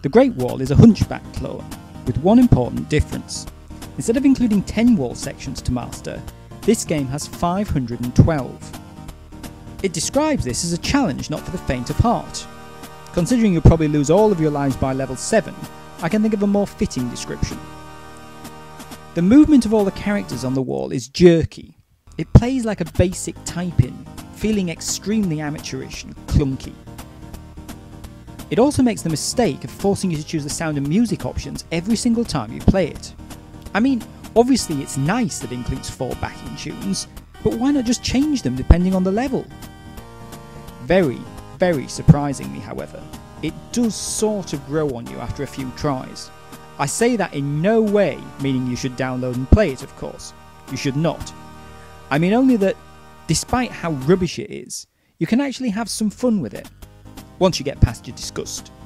The Great Wall is a hunchback clone, with one important difference. Instead of including 10 wall sections to master, this game has 512. It describes this as a challenge not for the faint of heart. Considering you'll probably lose all of your lives by level 7, I can think of a more fitting description. The movement of all the characters on the wall is jerky. It plays like a basic type-in, feeling extremely amateurish and clunky. It also makes the mistake of forcing you to choose the sound and music options every single time you play it. I mean, obviously it's nice that it includes 4 backing tunes, but why not just change them depending on the level? Very surprisingly, however, it does sort of grow on you after a few tries. I say that in no way meaning you should download and play it, of course. You should not. I mean only that, despite how rubbish it is, you can actually have some fun with it, once you get past your disgust.